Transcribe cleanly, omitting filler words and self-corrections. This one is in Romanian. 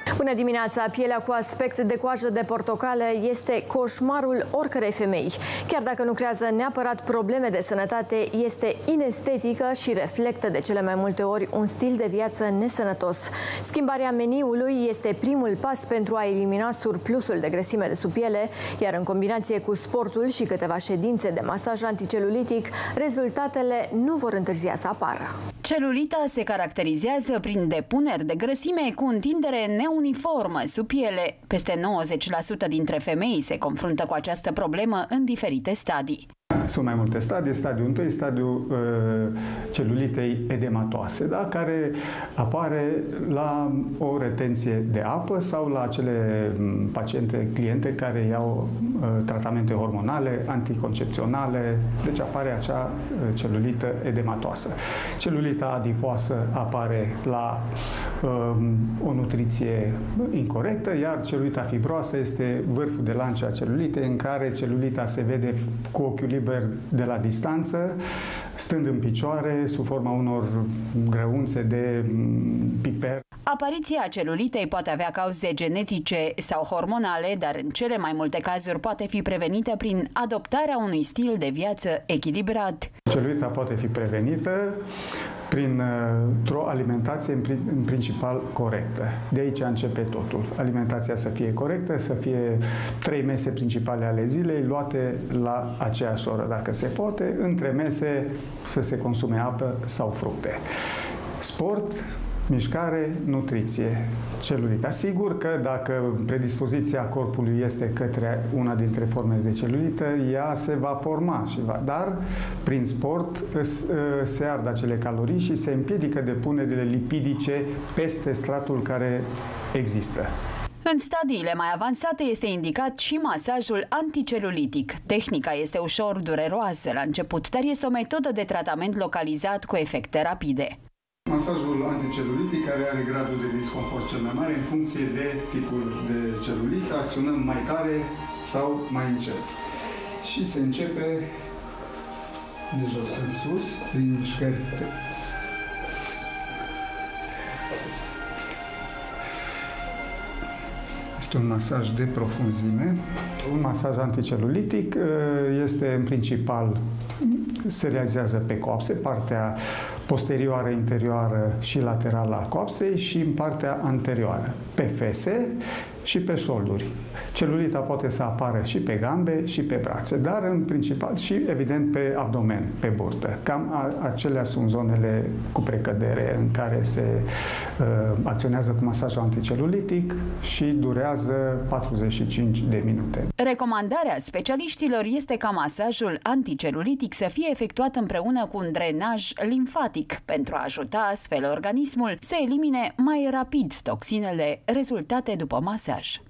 Bună dimineața! Pielea cu aspect de coajă de portocală este coșmarul oricărei femei. Chiar dacă nu creează neapărat probleme de sănătate, este inestetică și reflectă de cele mai multe ori un stil de viață nesănătos. Schimbarea meniului este primul pas pentru a elimina surplusul de grăsime de sub piele, iar în combinație cu sportul și câteva ședințe de masaj anticelulitic, rezultatele nu vor întârzia să apară. Celulita se caracterizează prin depuneri de grăsime cu întindere neuniformă sub piele. Peste 90% dintre femei se confruntă cu această problemă în diferite stadii. Sunt mai multe stadii. Stadiul 1, stadiul celulitei edematoase, da? Care apare la o retenție de apă sau la acele cliente care iau tratamente hormonale, anticoncepționale, deci apare acea celulită edematoasă. Celulita adipoasă apare la o nutriție incorectă, iar celulita fibroasă este vârful de lance a celulitei, în care celulita se vede cu ochiul liber de la distanță, stând în picioare, sub forma unor grăunțe de piper. Apariția celulitei poate avea cauze genetice sau hormonale, dar în cele mai multe cazuri poate fi prevenită prin adoptarea unui stil de viață echilibrat. Celulita poate fi prevenită printr-o alimentație în principal corectă. De aici începe totul. Alimentația să fie corectă, să fie 3 mese principale ale zilei luate la aceeași oră, dacă se poate, între mese să se consume apă sau fructe. Sport, mișcare, nutriție, celulita. Sigur că dacă predispoziția corpului este către una dintre formele de celulită, ea se va forma, dar prin sport se ard acele calorii și se împiedică depunerile lipidice peste stratul care există. În stadiile mai avansate este indicat și masajul anticelulitic. Tehnica este ușor dureroasă la început, dar este o metodă de tratament localizat cu efecte rapide. Masajul anticelulitic, care are gradul de disconfort cel mai mare în funcție de tipul de celulită, acționăm mai tare sau mai încet. Și se începe de jos în sus, prin mișcări. Este un masaj de profunzime. Un masaj anticelulitic este în principal, se realizează pe coapse, partea posterioară, interioară și laterală a coapsei și în partea anterioară, pe fese și pe șolduri. Celulita poate să apară și pe gambe și pe brațe, dar în principal și evident pe abdomen, pe burtă. Cam acelea sunt zonele cu precădere în care se acționează cu masajul anticelulitic și durează 45 de minute. Recomandarea specialiștilor este ca masajul anticelulitic să fie efectuat împreună cu un drenaj limfatic pentru a ajuta astfel organismul să elimine mai rapid toxinele rezultate după masaj.